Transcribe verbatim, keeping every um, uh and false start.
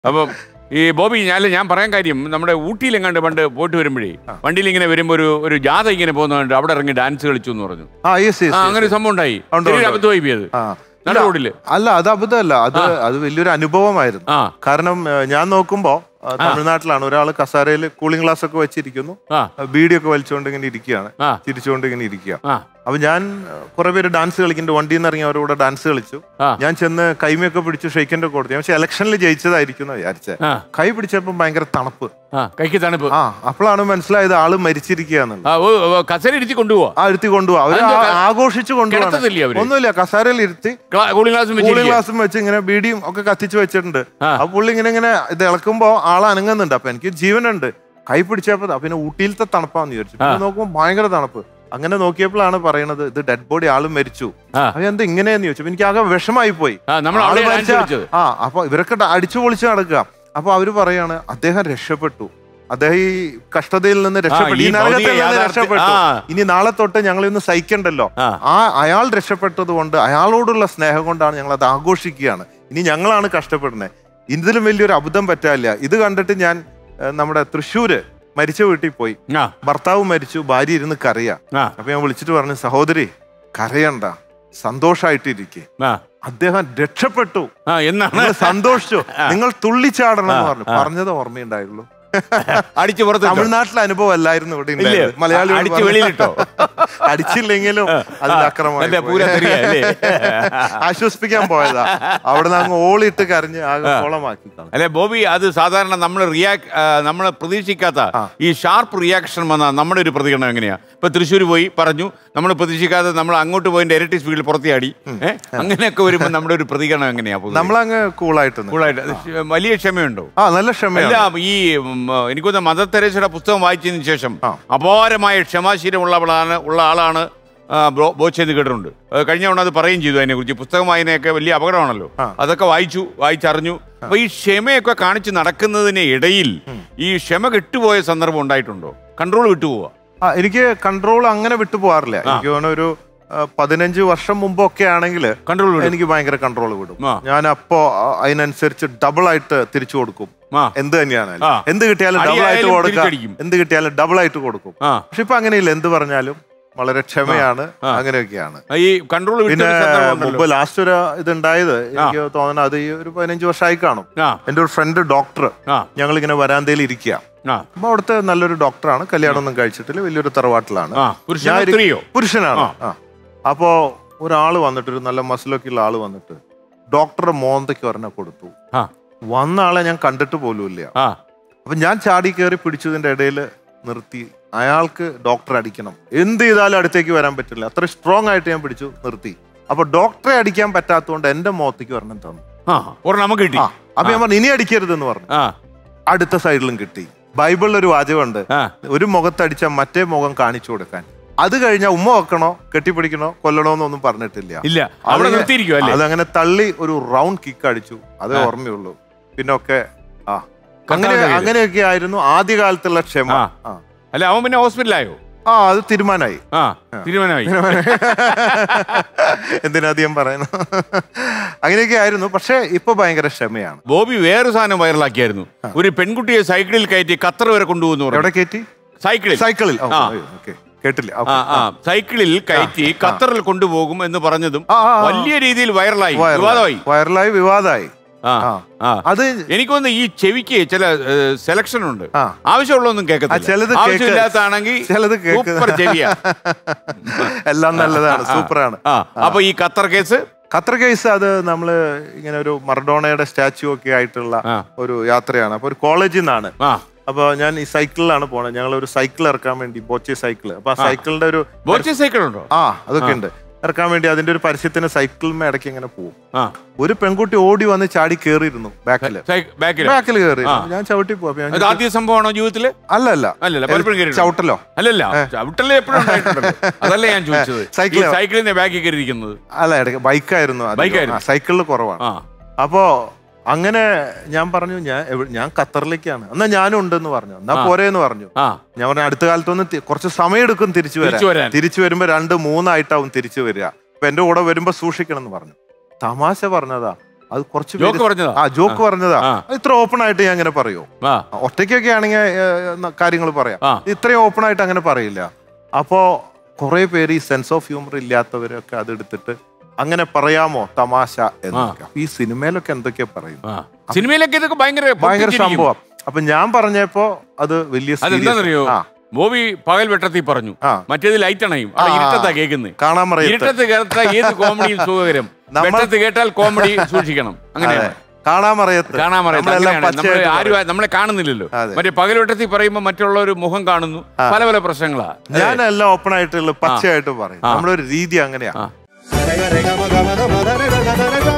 അപ്പം ഈ ബോബി ഞാൻ ഞാൻ പറയാൻ കാര്യം നമ്മുടെ ഊട്ടിയിലെങ്ങാണ്ട് പണ്ട് പോയിട്ട് വരുമ്പോഴേ വണ്ടിയിൽ ഇങ്ങനെ വരുമ്പോൾ ഒരു ഒരു ജാഥ ഇങ്ങനെ പോകുന്നുണ്ട് അവിടെ ഇറങ്ങി ഡാൻസ് കളിച്ചു എന്ന് പറഞ്ഞു. അങ്ങനെ ഒരു സംഭവം ഉണ്ടായി. അബദ്ധമായി പോയത് നല്ല റോഡില്. അല്ല, അത് അബദ്ധമല്ല, അത് അത് വലിയൊരു അനുഭവമായിരുന്നു. കാരണം ഞാൻ നോക്കുമ്പോ തമിഴ്നാട്ടിലാണ് ഒരാൾ കസാരയിൽ കൂളിംഗ് ഗ്ലാസ് ഒക്കെ വെച്ചിരിക്കുന്നു, ബീഡിയൊക്കെ വലിച്ചുകൊണ്ട് ഇങ്ങനെ ഇരിക്കുകയാണ്, ചിരിച്ചുകൊണ്ട് ഇങ്ങനെ ഇരിക്കുക. അപ്പൊ ഞാൻ കുറെ പേര് ഡാൻസ് കളിക്കുന്നുണ്ട്, വണ്ടിയിൽ നിന്ന് ഇറങ്ങി അവരോട് ഡാൻസ് കളിച്ചു. ഞാൻ ചെന്ന് കൈമയൊക്കെ പിടിച്ച് ഷെയ്ക്കൻ്റെ കൊടുത്തു. പക്ഷെ ഇലക്ഷനിൽ ജയിച്ചതായിരിക്കും വിചാരിച്ചത്. കൈ പിടിച്ചപ്പോ ഭയങ്കര തണുപ്പ്, കൈക്ക് തണുപ്പ്. ആ അപ്പോഴാണ് മനസ്സിലായത് ആള് മരിച്ചിരിക്കുകയാന്നുള്ളത്. കസേര ഇരുത്തി കൊണ്ടുപോവാ ആ ഇരുത്തി കൊണ്ടുപോവാ അവര് ആഘോഷിച്ചു കൊണ്ടുപോകാൻ ഒന്നുമില്ല, കസാരയിൽ ഇരുത്തി കൂളിംഗ് ഗ്ലാസും വെച്ച് ഇങ്ങനെ ബീഡിയും ഒക്കെ കത്തിച്ച് വെച്ചിട്ടുണ്ട്. ആ പുള്ളി ഇങ്ങനെ ഇങ്ങനെ ഇത് ഇളക്കുമ്പോ ആൾ അനങ്ങുന്നുണ്ട്. അപ്പൊ എനിക്ക് ജീവനുണ്ട്. കൈ പിടിച്ചപ്പോ പിന്നെ ഊട്ടിയിലത്തെ തണുപ്പാന്ന് വിചാരിച്ചു. പിന്നെ നോക്കുമ്പോ ഭയങ്കര തണുപ്പ്. അങ്ങനെ നോക്കിയപ്പോഴാണ് പറയണത് ഇത് ഡെഡ് ബോഡി, ആളും മരിച്ചു. അപ്പൊ എന്താ ഇങ്ങനെയെന്ന് ചോദിച്ചു. എനിക്ക് ആകെ വിഷമായി പോയി. ആ അപ്പൊ ഇവരൊക്കെ അടിച്ചു പൊളിച്ച് നടക്കുക. അപ്പൊ അവര് പറയാണ് അദ്ദേഹം രക്ഷപ്പെട്ടു, അദ്ദേഹം ഈ കഷ്ടതയിൽ നിന്ന് രക്ഷപ്പെട്ടു, ഈ നരകത്തിൽ നിന്ന് രക്ഷപ്പെട്ടു, ഇനി നാളെ തൊട്ട് ഞങ്ങൾ ഇന്ന് സഹിക്കണ്ടല്ലോ. ആ അയാൾ രക്ഷപ്പെട്ടത് കൊണ്ട്, അയാളോടുള്ള സ്നേഹം കൊണ്ടാണ് ഞങ്ങൾ അത് ആഘോഷിക്കുകയാണ്. ഇനി ഞങ്ങളാണ് കഷ്ടപ്പെടുന്നത്. ഇതിലും വലിയൊരു അബദ്ധം പറ്റാനില്ല. ഇത് കണ്ടിട്ട് ഞാൻ നമ്മുടെ തൃശ്ശൂര് മരിച്ച വീട്ടിൽ പോയി. ഭർത്താവ് മരിച്ചു, ഭാര്യ ഇരുന്ന് കരയാ. അപ്പൊ ഞാൻ വിളിച്ചിട്ട് പറഞ്ഞു, സഹോദരി കരയണ്ട, സന്തോഷായിട്ടിരിക്കെ, അദ്ദേഹം രക്ഷപ്പെട്ടു എന്നാണ്, സന്തോഷിച്ചു, നിങ്ങൾ തുള്ളിച്ചാടണം എന്ന് പറഞ്ഞു. പറഞ്ഞത് ഓർമ്മയുണ്ടായുള്ളൂ. അടിച്ചു പുറത്ത് തമിഴ്നാട്ടിലെ അനുഭവം അല്ലായിരുന്നു ഇവിടെ. മലയാളി അടിച്ചില്ലെങ്കിലും അതിന്റെ അക്രമം ആശ്വസിപ്പിക്കാൻ പോയതാ. അവിടെ നിന്ന് അങ്ങ് ഓളിട്ട് കരഞ്ഞ് ആകെ കോളമാക്കി. അല്ലെ ബോബി, അത് സാധാരണ നമ്മൾ റിയാക്ട് നമ്മൾ പ്രതീക്ഷിക്കാത്ത ഈ ഷാർപ്പ് റിയാക്ഷൻ വന്ന നമ്മുടെ ഒരു പ്രതികരണം എങ്ങനെയാ? ഇപ്പൊ തൃശ്ശൂർ പോയി പറഞ്ഞു, നമ്മൾ പ്രതീക്ഷിക്കാതെ നമ്മൾ അങ്ങോട്ട് പോയി ഇരട്ടി സ്പീഡിൽ പുറത്തിയാടി, അങ്ങനെയൊക്കെ വരുമ്പോ നമ്മുടെ ഒരു പ്രതികരണം എങ്ങനെയാ? നമ്മളങ്ങ് കൂളായിട്ട് കൂളായിട്ട് വലിയ ക്ഷമയുണ്ടോ? ആ നല്ല ക്ഷമയല്ല. ഈ എനിക്കൊന്ന് മദർ തെരേസയുടെ പുസ്തകം വായിച്ചതിന് ശേഷം അപാരമായ ക്ഷമാശീലമുള്ളവളാണ് ഉള്ള ആളാണ് ബോച്ചെന്ന് കേട്ടിട്ടുണ്ട്. കഴിഞ്ഞ തവണ അത് പറയുകയും ചെയ്തു. അതിനെ കുറിച്ച് പുസ്തകം വായനയൊക്കെ വലിയ അപകടമാണല്ലോ. അതൊക്കെ വായിച്ചു, വായിച്ചറിഞ്ഞു. അപ്പൊ ഈ ക്ഷമയൊക്കെ കാണിച്ച് നടക്കുന്നതിന് ഇടയിൽ ഈ ക്ഷമ വിട്ടുപോയ സന്ദർഭം ഉണ്ടായിട്ടുണ്ടോ? കൺട്രോൾ വിട്ടുപോവാ? ആ എനിക്ക് കൺട്രോൾ അങ്ങനെ വിട്ടുപോകാറില്ല. എനിക്ക് തോന്നുന്നു ഒരു പതിനഞ്ച് വർഷം മുമ്പൊക്കെ ആണെങ്കിൽ കൺട്രോൾ എനിക്ക് ഭയങ്കര കൺട്രോൾ വിടും. ഞാൻ അപ്പോ അതിനനുസരിച്ച് ഡബിൾ ആയിട്ട് തിരിച്ചു കൊടുക്കും. എന്ത് തന്നെയാണ്, എന്ത് കിട്ടിയാലും ഡബിൾ ആയിട്ട് കൊടുക്കാം, എന്ത് കിട്ടിയാലും ഡബിൾ ആയിട്ട് കൊടുക്കും. പക്ഷെ ഇപ്പൊ അങ്ങനെയില്ല, എന്ത് പറഞ്ഞാലും വളരെ ക്ഷമയാണ്, അങ്ങനെയൊക്കെയാണ്. പിന്നെ മുമ്പ് ലാസ്റ്റ് ഒരു ഇതുണ്ടായത് എനിക്ക് തോന്നുന്നത് അത് ഈ ഒരു പതിനഞ്ച് വർഷമായി കാണും. എന്റെ ഒരു ഫ്രണ്ട് ഡോക്ടർ, ഞങ്ങൾ ഇങ്ങനെ വരാന്തയിൽ ഇരിക്കുക. അപ്പൊ അവിടുത്തെ നല്ലൊരു ഡോക്ടറാണ്, കല്യാണം ഒന്നും കഴിച്ചിട്ടില്ല, വലിയൊരു തറവാട്ടിലാണ്, പുരുഷനാണ്. അപ്പോ ഒരാള് വന്നിട്ട്, ഒരു നല്ല മസിലൊക്കെ ഉള്ള ആള് വന്നിട്ട് ഡോക്ടറുടെ മോന്തയ്ക്ക് ഒരെണ്ണം കൊടുത്തു. വന്ന ആളെ ഞാൻ കണ്ടിട്ട് പോലും ഇല്ല. അപ്പൊ ഞാൻ ചാടി കയറി പിടിച്ചതിന്റെ ഇടയിൽ നിർത്തി. അയാൾക്ക് ഡോക്ടറെ അടിക്കണം, എന്ത് ചെയ്താലും അടുത്തേക്ക് വരാൻ പറ്റില്ല, അത്ര സ്ട്രോങ് ആയിട്ട് ഞാൻ പിടിച്ചു നിർത്തി. അപ്പൊ ഡോക്ടറെ അടിക്കാൻ പറ്റാത്തതുകൊണ്ട് എന്റെ മുഖത്തേക്ക് ഒരെണ്ണം തന്നു. അപ്പൊ ഞാൻ പറഞ്ഞു ഇനി അടിക്കരുതെന്ന് പറഞ്ഞു. അടുത്ത സൈഡിലും കിട്ടി. ബൈബിളിൽ ഒരു വാചകമുണ്ട്, ഒരു മുഖത്തടിച്ച മറ്റേ മുഖം കാണിച്ചു കൊടുക്കാൻ. അത് കഴിഞ്ഞാൽ ഉമ്മ വെക്കണോ, കെട്ടിപ്പിടിക്കണോ, കൊല്ലണോ എന്നൊന്നും പറഞ്ഞിട്ടില്ല. അതങ്ങനെ തള്ളി ഒരു റൗണ്ട് കിക്ക് അടിച്ചു. അതേ ഓർമ്മയുള്ളൂ. പിന്നെ ഒക്കെ ആ അങ്ങനെ അങ്ങനെയൊക്കെ ആയിരുന്നു ആദ്യകാലത്തുള്ള ക്ഷമ. അല്ല അവൻ പിന്നെ ഹോസ്പിറ്റലായോ? ആ അത് തീരുമാനമായി. തീരുമാനമായി എന്തിനധികം പറയുന്നു. അങ്ങനെയൊക്കെ ആയിരുന്നു. പക്ഷെ ഇപ്പൊ ഭയങ്കര ക്ഷമയാണ്. ബോബി വേറൊരു സാധനം വൈറലാക്കിയായിരുന്നു. ഒരു പെൺകുട്ടിയെ സൈക്കിളിൽ കയറ്റി ഖത്തർ വരെ കൊണ്ടുപോകുന്നു. എവിടെ കയറ്റി? സൈക്കിളിൽ. സൈക്കിളിൽ കേട്ടില്ല. സൈക്കിളിൽ കയറ്റി ഖത്തറിൽ കൊണ്ടുപോകും എന്ന് പറഞ്ഞതും വലിയ രീതിയിൽ വൈറലായി, വിവാദമായി വൈറലായി വിവാദമായി. അത് എനിക്കൊന്ന് ഈ ചെവിക്ക് ചില സെലക്ഷൻ ഉണ്ട്. ആവശ്യമുള്ളതൊന്നും കേൾക്കത്തില്ല, ആവശ്യമില്ലാത്താണെങ്കിൽ സൂപ്പർ ചെവിയാ, എല്ലാം നല്ലതാണ്, സൂപ്പറാണ്. അപ്പൊ ഈ ഖത്തർ കേസ് ഖത്തർ കേസ് അത് നമ്മള് ഇങ്ങനെ ഒരു മറഡോണയുടെ സ്റ്റാച്യു ഒക്കെ ആയിട്ടുള്ള ഒരു യാത്രയാണ്. അപ്പൊ ഒരു കോളേജിൽ നിന്നാണ്. അപ്പൊ ഞാൻ ഈ സൈക്കിളിലാണ് പോണത്. ഞങ്ങൾ ഒരു സൈക്കിൾ ഇറക്കാൻ വേണ്ടി, ബോച്ചെ സൈക്കിള്. അപ്പൊ ആ സൈക്കിളിന്റെ ഒരു ബോച്ചെ സൈക്കിൾ ഉണ്ടോ? ആ അതൊക്കെ ഉണ്ട്. ഇറക്കാൻ വേണ്ടി അതിന്റെ ഒരു പരസ്യത്തിന് സൈക്കിളിന് ഇടയ്ക്ക് ഇങ്ങനെ പോകും. ഒരു പെൺകുട്ടി ഓടി വന്ന് ചാടി കേറിയിരുന്നു ബാക്കില് ബാക്കിൽ കയറി. ഞാൻ ചവിട്ടി പോവാ. ആദ്യ സംഭവമാണോ ജീവിതത്തില്? അല്ലല്ല ചവിട്ടലോ? അല്ലല്ല, ചവിട്ടല് എപ്പോഴും അതല്ല ഞാൻ ചോദിച്ചത്. സൈക്കിളിന്റെ ബാക്കിൽ കയറിയിരിക്കുന്നത് അല്ല, ഇടയ്ക്ക് ബൈക്കായിരുന്നു. സൈക്കിളിൽ കുറവാണ്. അപ്പോ അങ്ങനെ ഞാൻ പറഞ്ഞു ഞാൻ ഞാൻ ഖത്തറിലേക്കാണ്, എന്നാ ഞാനും ഉണ്ടെന്ന് പറഞ്ഞു. എന്നാ പോരേന്ന് പറഞ്ഞു. ഞാൻ പറഞ്ഞു അടുത്ത കാലത്തൊന്നും കുറച്ച് സമയം എടുക്കും തിരിച്ചു വരാൻ. തിരിച്ചു വരുമ്പോ രണ്ട് മൂന്നായിട്ടാവും തിരിച്ചു വരിക. അപ്പൊ എന്റെ കൂടെ വരുമ്പോ സൂക്ഷിക്കണം എന്ന് പറഞ്ഞു. തമാശ പറഞ്ഞതാ. അത് കുറച്ച് ജോക്ക് പറഞ്ഞതാ? ആ ജോക്ക് പറഞ്ഞതാ. ഇത്ര ഓപ്പൺ ആയിട്ട് ഞാൻ അങ്ങനെ പറയൂ? ഒറ്റയ്ക്കൊക്കെ ആണെങ്കിൽ കാര്യങ്ങൾ പറയാം, ഇത്രയും ഓപ്പൺ ആയിട്ട് അങ്ങനെ പറയില്ല. അപ്പോ കുറെ പേര് ഈ സെൻസ് ഓഫ് ഹ്യൂമർ ഇല്ലാത്തവരൊക്കെ അതെടുത്തിട്ട് അങ്ങനെ പറയാമോ തമാശ എന്നൊക്കെ. ഈ സിനിമയിലൊക്കെ എന്തൊക്കെയാ പറയും, സിനിമയിലൊക്കെ ഇതൊക്കെ ഭയങ്കര ഭയങ്കര സംഭവം. അപ്പൊ ഞാൻ പറഞ്ഞപ്പോ അത് വലിയ അതെന്താണെന്നറിയോ, ബോബി പകൽ വെട്ടത്തിൽ പറഞ്ഞു, മറ്റേത് ലൈറ്റ് അണയും, ഇരുട്ടത്താ കേൾക്കുന്നത്. കാണാൻ പറയാം, ഇരുട്ടത്ത് കേട്ടാൽ ഏത് കോമഡിയും സുഖകരം, വെട്ടത്ത് കേട്ടാൽ കോമഡി സൂക്ഷിക്കണം. അങ്ങനെയാണ് കാണാൻ പറയത്ത്. കാണാൻ പറയത്ത് ആരും നമ്മളെ കാണുന്നില്ലല്ലോ. മറ്റേ പകൽ വെട്ടത്തിൽ പറയുമ്പോ മറ്റുള്ള ഒരു മുഖം കാണുന്നു, പല പല പ്രശ്നങ്ങളാ. ഞാനെല്ലാം ഓപ്പൺ ആയിട്ടുള്ള പച്ചയായിട്ട് പറയും. നമ്മളൊരു രീതി അങ്ങനെയാ.